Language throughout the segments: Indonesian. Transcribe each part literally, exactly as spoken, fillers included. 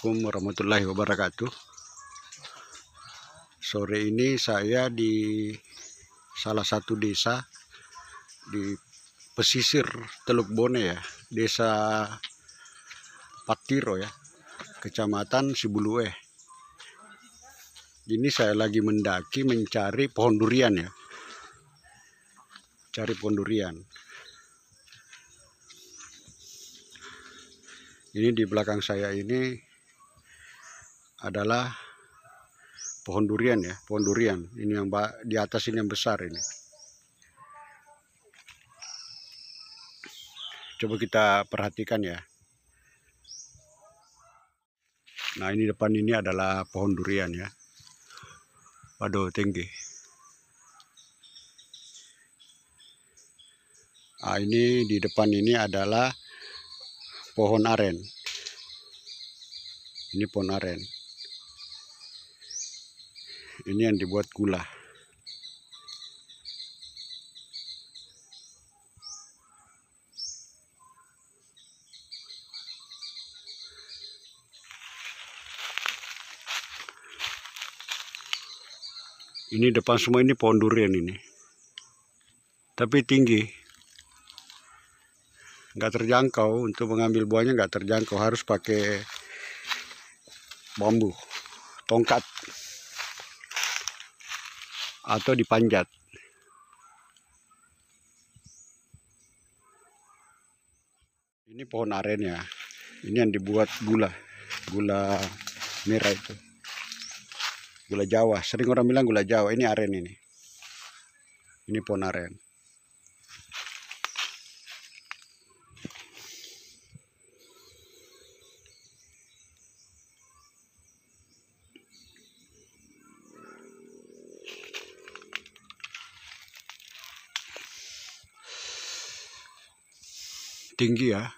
Assalamualaikum warahmatullahi wabarakatuh. Sore ini saya di salah satu desa di pesisir Teluk Bone ya, Desa Patiro ya, Kecamatan Sibuluwe. Ini saya lagi mendaki mencari pohon durian ya, cari pohon durian. Ini di belakang saya ini adalah pohon durian ya, pohon durian. Ini yang di atas ini yang besar ini. Coba kita perhatikan ya. Nah, ini depan ini adalah pohon durian ya. Waduh, tinggi. Nah, ini di depan ini adalah pohon aren. Ini pohon aren. Ini yang dibuat gula. Ini depan semua ini pohon durian ini. Tapi tinggi. Nggak terjangkau, untuk mengambil buahnya nggak terjangkau, harus pakai bambu, tongkat, atau dipanjat. Ini pohon aren ya, ini yang dibuat gula, gula merah itu, gula Jawa. Sering orang bilang gula Jawa, ini aren ini, ini pohon aren. Tinggi ya.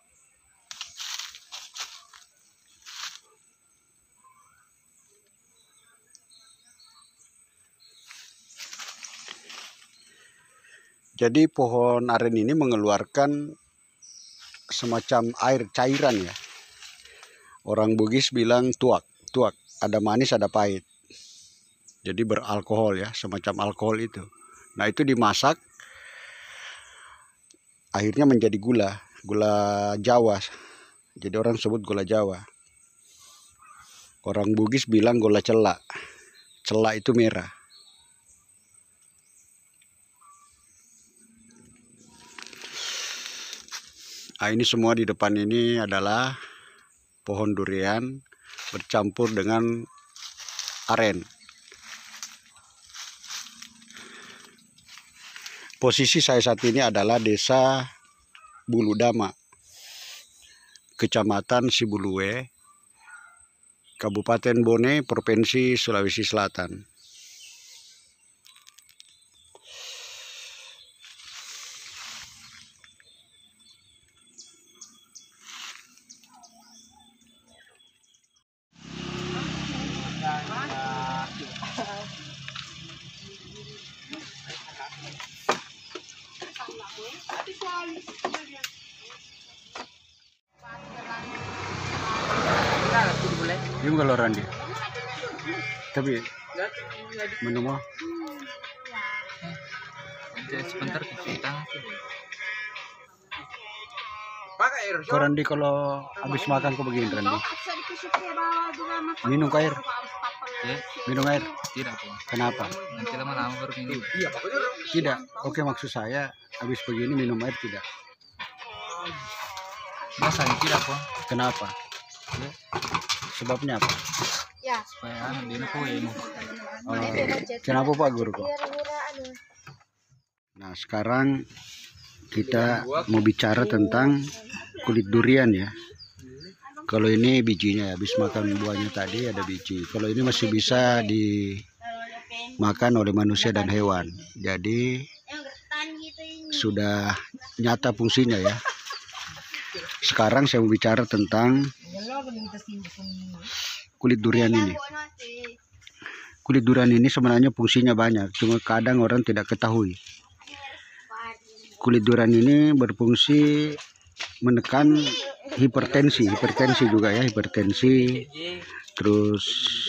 Jadi pohon aren ini mengeluarkan semacam air cairan ya. Orang Bugis bilang tuak, tuak. Ada manis, ada pahit. Jadi beralkohol ya, semacam alkohol itu. Nah, itu dimasak. Akhirnya menjadi gula, gula Jawa. Jadi orang sebut gula Jawa. Orang Bugis bilang gula celak. Celak itu merah. Nah, ini semua di depan ini adalah pohon durian bercampur dengan aren. Posisi saya saat ini adalah Desa Buludama, Kecamatan Sibuluwe, Kabupaten Bone, Provinsi Sulawesi Selatan. Yung galoran dia. Tapi minum mau? Sebentar kita. Kau Randi kalau habis makan kau begini Randi? Minum air? Ya? Minum air? Tidak kok. Kenapa? Nanti lama-lama baru minum. Tidak. Oke, maksud saya habis begini minum air tidak? Masa tidak kok? Kenapa? Ya? Sebabnya apa? Ya. Supaya anu dia poin. Oh, kenapa Pak Guru kok? Nah, sekarang kita mau bicara tentang kulit durian ya. Kalau ini bijinya, habis makan buahnya tadi ada biji. Kalau ini masih bisa dimakan oleh manusia dan hewan. Jadi sudah nyata fungsinya ya. Sekarang saya mau bicara tentang kulit durian ini. Kulit durian ini sebenarnya fungsinya banyak, cuma kadang orang tidak ketahui. Kulit durian ini berfungsi menekan hipertensi, hipertensi juga ya, hipertensi. Terus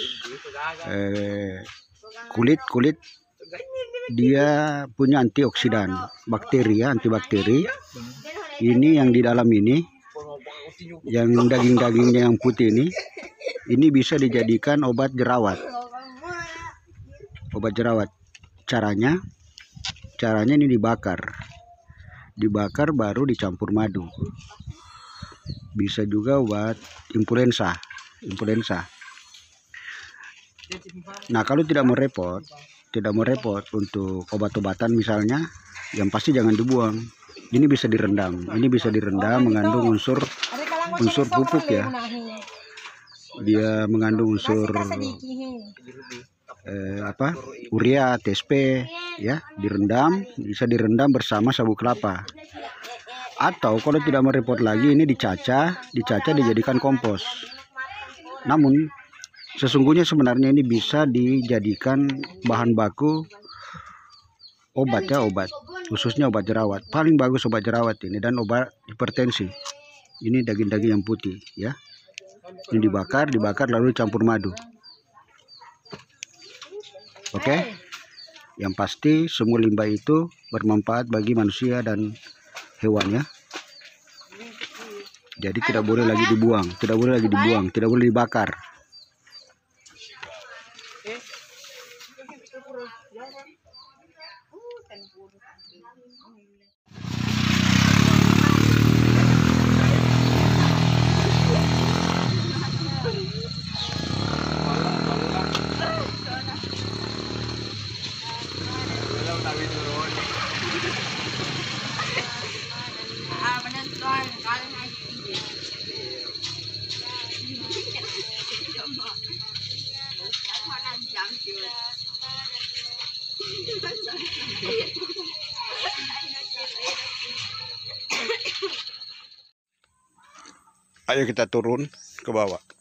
eh, kulit kulit dia punya antioksidan, bakteri ya, antibakteri. Ini yang di dalam ini, yang daging-dagingnya yang putih ini, ini bisa dijadikan obat jerawat. Obat jerawat. Caranya, caranya ini dibakar, dibakar baru dicampur madu. Bisa juga obat influenza, influenza. Nah, kalau tidak mau repot, tidak mau repot untuk obat-obatan misalnya, yang pasti jangan dibuang. Ini bisa direndam, ini bisa direndam, mengandung unsur unsur pupuk ya. Dia mengandung unsur eh, apa? Urea, T S P ya, direndam, bisa direndam bersama sabut kelapa. Atau kalau tidak mau repot lagi, ini dicacah, dicacah dijadikan kompos. Namun sesungguhnya sebenarnya ini bisa dijadikan bahan baku obat ya, obat khususnya obat jerawat. Paling bagus obat jerawat ini dan obat hipertensi. Ini daging-daging yang putih ya. Ini dibakar, dibakar lalu dicampur madu. Oke. Yang pasti semua limbah itu bermanfaat bagi manusia dan hewan ya. Jadi tidak boleh lagi dibuang, tidak boleh lagi dibuang, tidak boleh dibakar. Ayo kita turun ke bawah.